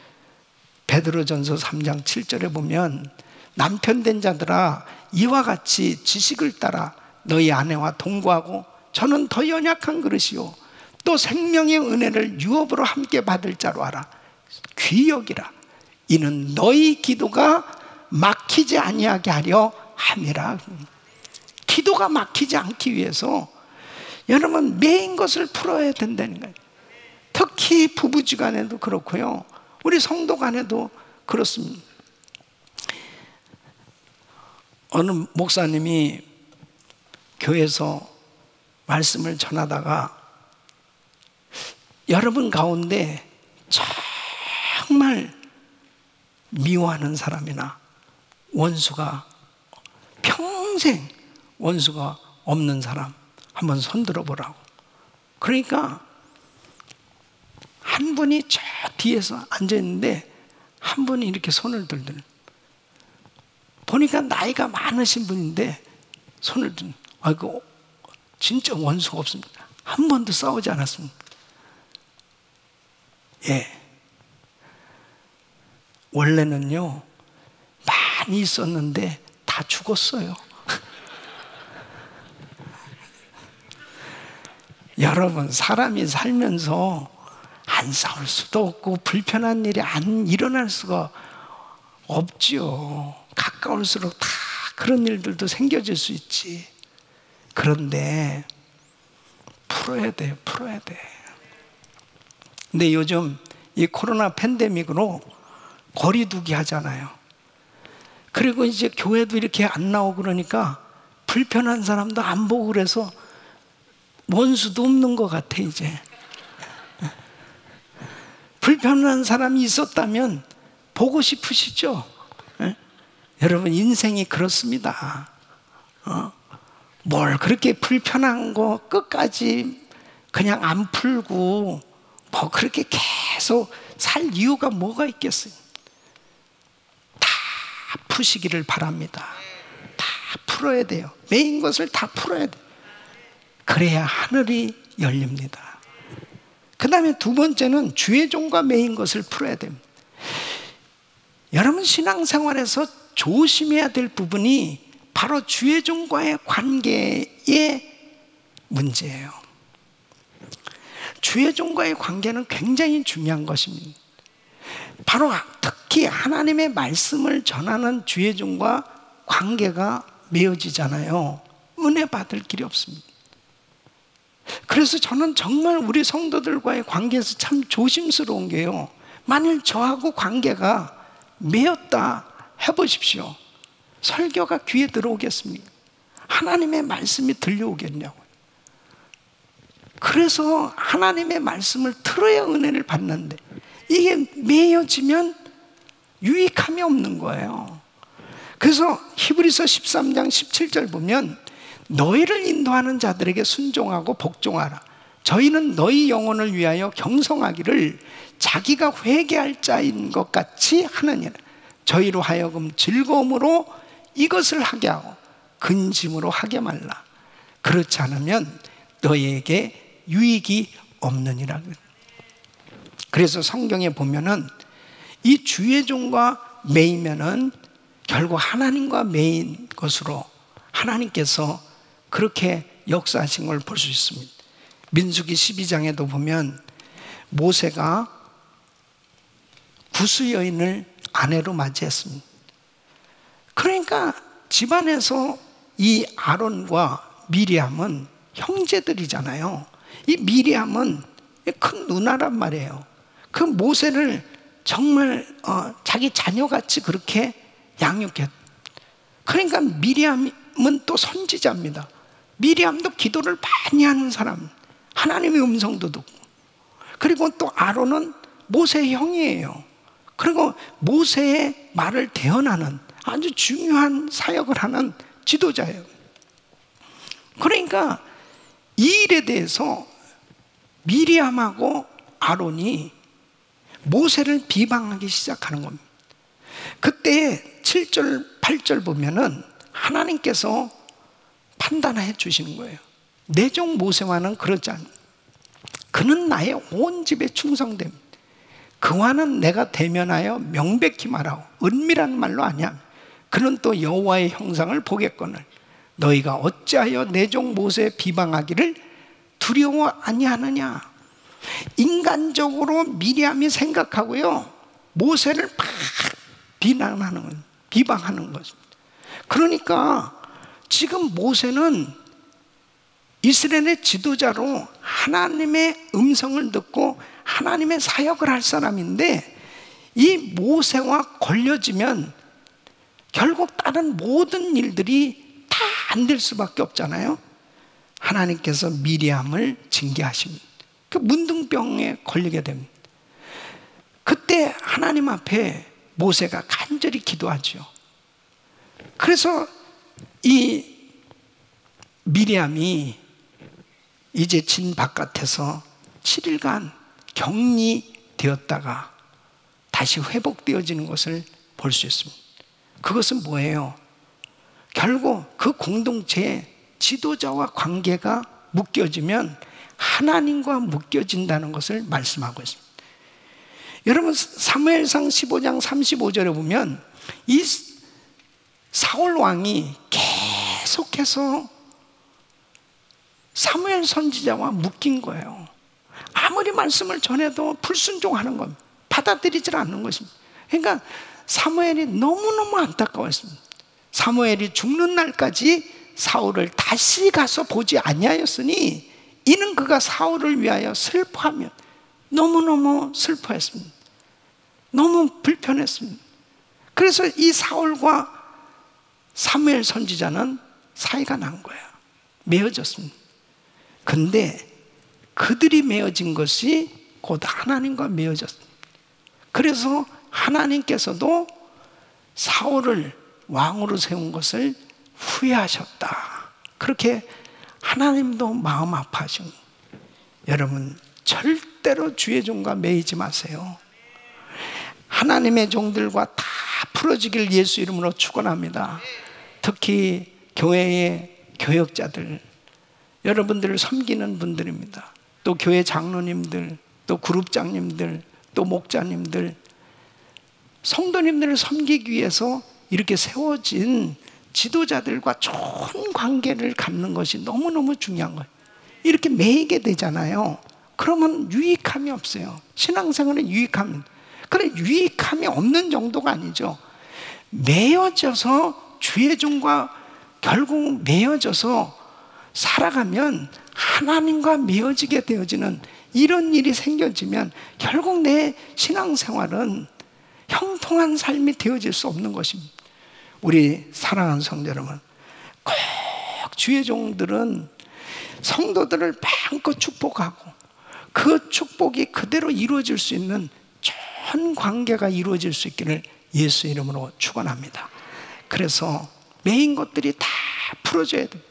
베드로전서 삼 장 칠 절에 보면 남편 된 자들아 이와 같이 지식을 따라 너희 아내와 동거하고 저는 더 연약한 그릇이요 또 생명의 은혜를 유업으로 함께 받을 자로 알아. 귀여기라. 이는 너희 기도가 막히지 아니하게 하려 함이라. 기도가 막히지 않기 위해서 여러분 메인 것을 풀어야 된다는 거예요. 특히 부부지간에도 그렇고요, 우리 성도 간에도 그렇습니다. 어느 목사님이 교회에서 말씀을 전하다가 여러분 가운데 정말 미워하는 사람이나 원수가 평생 원수가 없는 사람 한번 손 들어보라고. 그러니까 한 분이 저 뒤에서 앉아있는데 한 분이 이렇게 손을 들더니 보니까 나이가 많으신 분인데 손을 든, 아이고 진짜 원수가 없습니다. 한 번도 싸우지 않았습니다. 예. 원래는요 많이 있었는데 다 죽었어요. 여러분 사람이 살면서 안 싸울 수도 없고 불편한 일이 안 일어날 수가 없지요. 가까울수록 다 그런 일들도 생겨질 수 있지. 그런데 풀어야 돼요. 풀어야 돼. 근데 요즘 이 코로나 팬데믹으로 거리두기 하잖아요. 그리고 이제 교회도 이렇게 안 나오고 그러니까 불편한 사람도 안 보고 그래서 원수도 없는 것 같아. 이제 불편한 사람이 있었다면 보고 싶으시죠? 예? 여러분 인생이 그렇습니다. 어? 뭘 그렇게 불편한 거 끝까지 그냥 안 풀고 뭐 그렇게 계속 살 이유가 뭐가 있겠어요? 다 푸시기를 바랍니다. 다 풀어야 돼요. 메인 것을 다 풀어야 돼요. 그래야 하늘이 열립니다. 그 다음에 두 번째는 주의 종과 매인 것을 풀어야 됩니다. 여러분 신앙생활에서 조심해야 될 부분이 바로 주의 종과의 관계의 문제예요. 주의 종과의 관계는 굉장히 중요한 것입니다. 바로 특히 하나님의 말씀을 전하는 주의 종과 관계가 맺어지잖아요. 은혜 받을 길이 없습니다. 그래서 저는 정말 우리 성도들과의 관계에서 참 조심스러운 게요, 만일 저하고 관계가 맺었다 해보십시오. 설교가 귀에 들어오겠습니까? 하나님의 말씀이 들려오겠냐고요. 그래서 하나님의 말씀을 들어야 은혜를 받는데 이게 매여지면 유익함이 없는 거예요. 그래서 히브리서 십삼 장 십칠 절 보면 너희를 인도하는 자들에게 순종하고 복종하라. 저희는 너희 영혼을 위하여 경성하기를 자기가 회개할 자인 것 같이 하느니라. 저희로 하여금 즐거움으로 이것을 하게 하고 근심으로 하게 말라. 그렇지 않으면 너희에게 유익이 없느니라. 그래서 성경에 보면은 이 주의 종과 매이면은 결국 하나님과 매인 것으로 하나님께서 그렇게 역사하신 걸 볼 수 있습니다. 민수기 십이 장에도 보면 모세가 구스 여인을 아내로 맞이했습니다. 그러니까 집안에서 이 아론과 미리암은 형제들이잖아요. 이 미리암은 큰 누나란 말이에요. 그 모세를 정말 어, 자기 자녀같이 그렇게 양육했. 그러니까 미리암은 또 선지자입니다. 미리암도 기도를 많이 하는 사람, 하나님의 음성도 듣고. 그리고 또 아론은 모세의 형이에요. 그리고 모세의 말을 대언하는 아주 중요한 사역을 하는 지도자예요. 그러니까 이 일에 대해서 미리암하고 아론이 모세를 비방하기 시작하는 겁니다. 그때 칠 절 팔 절 보면은 하나님께서 판단해 주시는 거예요. 내 종 모세와는 그렇지 않아. 그는 나의 온 집에 충성됩니다. 그와는 내가 대면하여 명백히 말하고, 은밀한 말로 아니야. 그는 또 여호와의 형상을 보겠거늘 너희가 어찌하여 내 종 모세 비방하기를 두려워 아니하느냐. 인간적으로 미리암이 생각하고요, 모세를 막 비난하는 거예요. 비방하는 것입니다. 그러니까 지금 모세는 이스라엘의 지도자로 하나님의 음성을 듣고 하나님의 사역을 할 사람인데, 이 모세와 걸려지면 결국 다른 모든 일들이 다 안 될 수밖에 없잖아요. 하나님께서 미리암을 징계하십니다. 그 문둥병에 걸리게 됩니다. 그때 하나님 앞에 모세가 간절히 기도하죠. 그래서 이 미리암이 이제 진 바깥에서 칠 일간 격리되었다가 다시 회복되어지는 것을 볼 수 있습니다. 그것은 뭐예요? 결국 그 공동체의 지도자와 관계가 묶여지면 하나님과 묶여진다는 것을 말씀하고 있습니다. 여러분 사무엘상 십오 장 삼십오 절에 보면 이 사울 왕이 계속해서 사무엘 선지자와 묶인 거예요. 아무리 말씀을 전해도 불순종하는 겁니다. 받아들이질 않는 것입니다. 그러니까 사무엘이 너무너무 안타까웠습니다. 사무엘이 죽는 날까지 사울을 다시 가서 보지 아니하였으니 이는 그가 사울을 위하여 슬퍼하며 너무너무 슬퍼했습니다. 너무 불편했습니다. 그래서 이 사울과 사무엘 선지자는 사이가 난 거예요. 맺어졌습니다. 근데 그들이 맺어진 것이 곧 하나님과 맺어졌습니다. 그래서 하나님께서도 사울을 왕으로 세운 것을 후회하셨다. 그렇게 하나님도 마음 아파하십니다. 여러분 절대로 주의 종과 매이지 마세요. 하나님의 종들과 다 풀어지길 예수 이름으로 축원합니다. 특히 교회의 교역자들, 여러분들을 섬기는 분들입니다. 또 교회 장로님들, 또 그룹장님들, 또 목자님들, 성도님들을 섬기기 위해서 이렇게 세워진 지도자들과 좋은 관계를 갖는 것이 너무너무 중요한 거예요. 이렇게 매이게 되잖아요. 그러면 유익함이 없어요. 신앙생활에 유익함이, 그래 유익함이 없는 정도가 아니죠. 매여져서 주의 종과 결국 매여져서 살아가면 하나님과 매어지게 되어지는 이런 일이 생겨지면 결국 내 신앙생활은 형통한 삶이 되어질 수 없는 것입니다. 우리 사랑하는 성도 여러분, 꼭 주의 종들은 성도들을 마음껏 축복하고 그 축복이 그대로 이루어질 수 있는 좋은 관계가 이루어질 수 있기를 예수 이름으로 축원합니다. 그래서 매인 것들이 다 풀어져야 됩니다.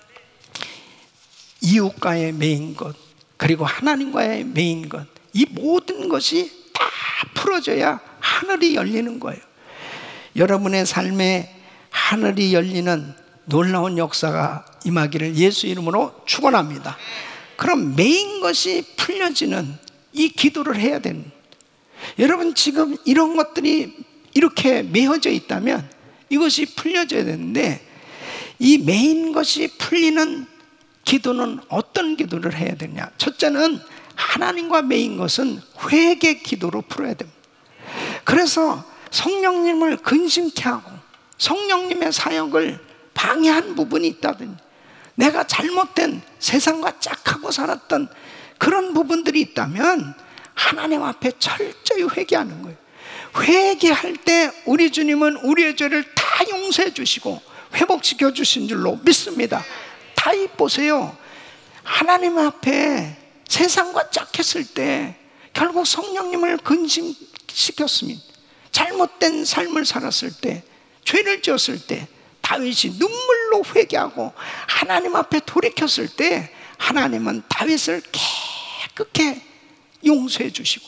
이웃과의 매인 것, 그리고 하나님과의 매인 것, 이 모든 것이 다 풀어져야 하늘이 열리는 거예요. 여러분의 삶에 하늘이 열리는 놀라운 역사가 임하기를 예수 이름으로 축원합니다. 그럼 매인 것이 풀려지는 이 기도를 해야 되는, 여러분 지금 이런 것들이 이렇게 매어져 있다면 이것이 풀려져야 되는데, 이 매인 것이 풀리는 기도는 어떤 기도를 해야 되냐? 첫째는 하나님과 매인 것은 회개 기도로 풀어야 됩니다. 그래서 성령님을 근심케 하고 성령님의 사역을 방해한 부분이 있다든지, 내가 잘못된 세상과 짝하고 살았던 그런 부분들이 있다면 하나님 앞에 철저히 회개하는 거예요. 회개할 때 우리 주님은 우리의 죄를 다 용서해 주시고 회복시켜 주신 줄로 믿습니다. 다 보세요. 하나님 앞에 세상과 짝했을 때 결국 성령님을 근심시켰습니다. 잘못된 삶을 살았을 때, 죄를 지었을 때 다윗이 눈물로 회개하고 하나님 앞에 돌이켰을 때 하나님은 다윗을 깨끗게 용서해 주시고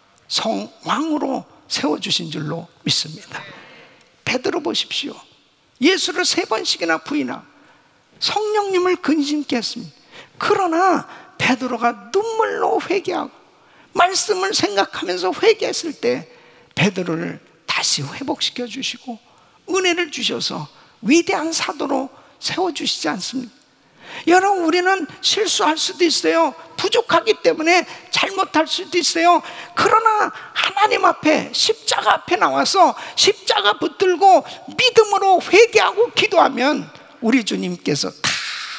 성왕으로 세워주신 줄로 믿습니다. 베드로 보십시오. 예수를 세 번씩이나 부인하고 성령님을 근심케 했습니다. 그러나 베드로가 눈물로 회개하고 말씀을 생각하면서 회개했을 때 베드로를 다시 회복시켜 주시고 은혜를 주셔서 위대한 사도로 세워주시지 않습니까? 여러분, 우리는 실수할 수도 있어요. 부족하기 때문에 잘못할 수도 있어요. 그러나 하나님 앞에, 십자가 앞에 나와서 십자가 붙들고 믿음으로 회개하고 기도하면 우리 주님께서 다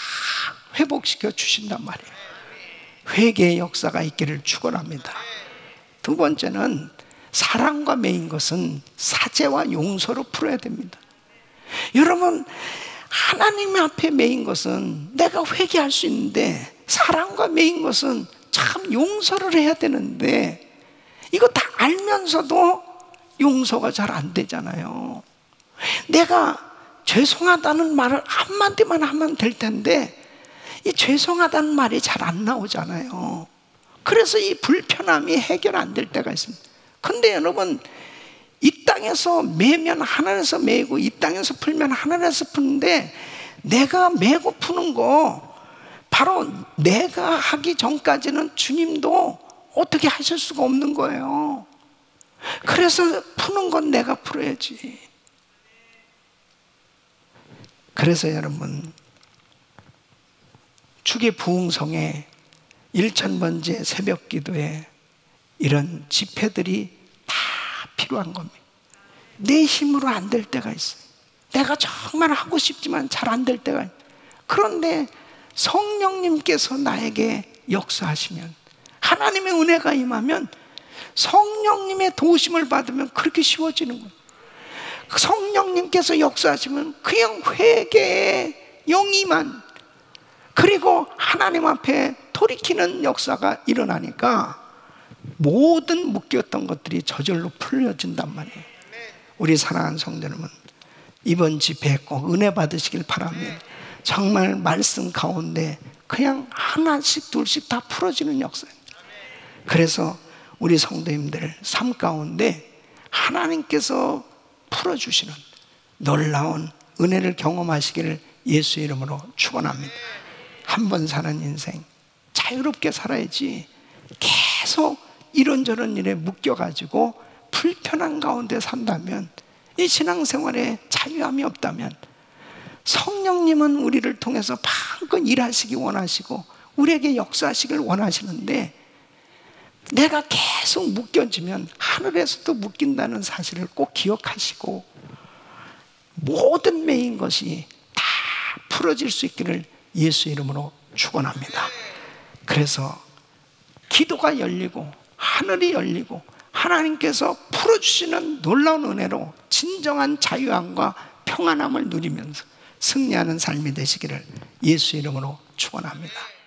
회복시켜 주신단 말이에요. 회개의 역사가 있기를 축원합니다. 두 번째는 사랑과 매인 것은 사죄와 용서로 풀어야 됩니다. 여러분, 하나님 앞에 매인 것은 내가 회개할 수 있는데, 사랑과 매인 것은 참 용서를 해야 되는데 이거 다 알면서도 용서가 잘 안 되잖아요. 내가 죄송하다는 말을 한마디만 하면 될 텐데 이 죄송하다는 말이 잘 안 나오잖아요. 그래서 이 불편함이 해결 안 될 때가 있습니다. 근데 여러분, 이 땅에서 매면 하늘에서 매고 이 땅에서 풀면 하늘에서 푸는데, 내가 매고 푸는 거 바로 내가 하기 전까지는 주님도 어떻게 하실 수가 없는 거예요. 그래서 푸는 건 내가 풀어야지. 그래서 여러분, 축의 부흥성에 일천번째 새벽 기도에 이런 집회들이 다 필요한 겁니다. 내 힘으로 안 될 때가 있어요. 내가 정말 하고 싶지만 잘 안 될 때가 있어요. 그런데 성령님께서 나에게 역사하시면, 하나님의 은혜가 임하면, 성령님의 도우심을 받으면 그렇게 쉬워지는 거예요. 성령님께서 역사하시면 그냥 회개의 영이만, 그리고 하나님 앞에 돌이키는 역사가 일어나니까 모든 묶였던 것들이 저절로 풀려진단 말이에요. 우리 사랑하는 성도 여러분, 이번 집회에 꼭 은혜 받으시길 바랍니다. 정말 말씀 가운데 그냥 하나씩 둘씩 다 풀어지는 역사입니다. 그래서 우리 성도님들 삶 가운데 하나님께서 풀어주시는 놀라운 은혜를 경험하시기를 예수 이름으로 축원합니다. 한 번 사는 인생 자유롭게 살아야지 계속 이런저런 일에 묶여가지고 불편한 가운데 산다면, 이 신앙생활에 자유함이 없다면, 성령님은 우리를 통해서 마음껏 일하시기 원하시고 우리에게 역사하시길 원하시는데, 내가 계속 묶여지면 하늘에서도 묶인다는 사실을 꼭 기억하시고 모든 매인 것이 다 풀어질 수 있기를 예수 이름으로 축원합니다. 그래서 기도가 열리고 하늘이 열리고 하나님께서 풀어주시는 놀라운 은혜로 진정한 자유함과 평안함을 누리면서 승리하는 삶이 되시기를 예수 이름으로 축원합니다.